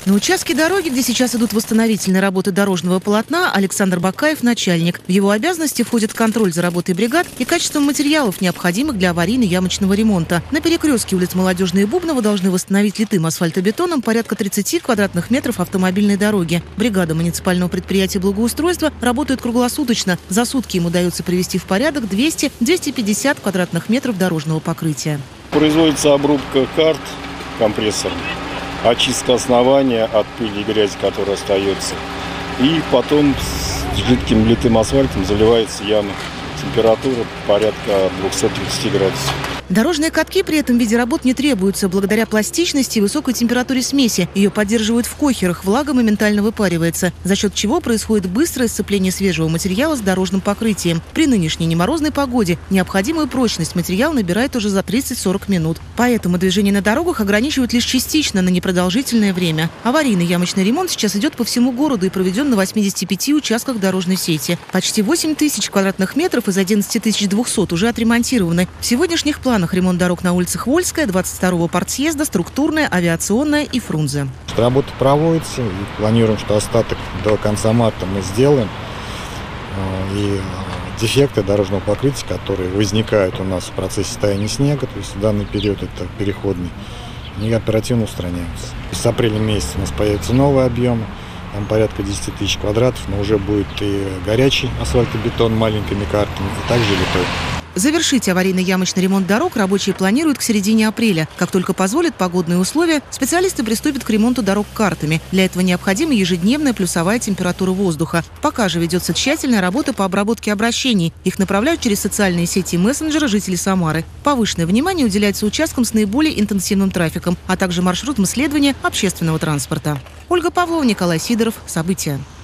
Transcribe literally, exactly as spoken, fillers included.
На участке дороги, где сейчас идут восстановительные работы дорожного полотна, Александр Бакаев – начальник. В его обязанности входит контроль за работой бригад и качеством материалов, необходимых для аварийно-ямочного ремонта. На перекрестке улиц Молодежной и Бубнова должны восстановить литым асфальтобетоном порядка тридцати квадратных метров автомобильной дороги. Бригада муниципального предприятия благоустройства работает круглосуточно. За сутки им удается привести в порядок двести — двести пятьдесят квадратных метров дорожного покрытия. Производится обрубка карт компрессором, очистка основания от пыли и грязи, которая остается. И потом с жидким литым асфальтом заливается яма. Температура порядка двухсот тридцати градусов. Дорожные катки при этом виде работ не требуются. Благодаря пластичности и высокой температуре смеси ее поддерживают в кохерах, влага моментально выпаривается, за счет чего происходит быстрое сцепление свежего материала с дорожным покрытием. При нынешней неморозной погоде необходимую прочность материал набирает уже за тридцать-сорок минут. Поэтому движение на дорогах ограничивают лишь частично на непродолжительное время. Аварийный ямочный ремонт сейчас идет по всему городу и проведен на восьмидесяти пяти участках дорожной сети. Почти восемь тысяч квадратных метров из одиннадцати тысяч двухсот уже отремонтированы. В сегодняшних планах ремонт дорог на улицах Вольская, двадцать второго партсъезда, Структурная, Авиационная и Фрунзе. Работа проводится и планируем, что остаток до конца марта мы сделаем. И дефекты дорожного покрытия, которые возникают у нас в процессе таяния снега, то есть в данный период это переходный, они оперативно устраняются. С апреля месяца у нас появятся новые объемы, там порядка десяти тысяч квадратов, но уже будет и горячий асфальтобетон маленькими картами, и также литой. Завершить аварийно-ямочный ремонт дорог рабочие планируют к середине апреля. Как только позволят погодные условия, специалисты приступят к ремонту дорог картами. Для этого необходима ежедневная плюсовая температура воздуха. Пока же ведется тщательная работа по обработке обращений. Их направляют через социальные сети и мессенджеры жители Самары. Повышенное внимание уделяется участкам с наиболее интенсивным трафиком, а также маршрутам следования общественного транспорта. Ольга Павлова, Николай Сидоров. События.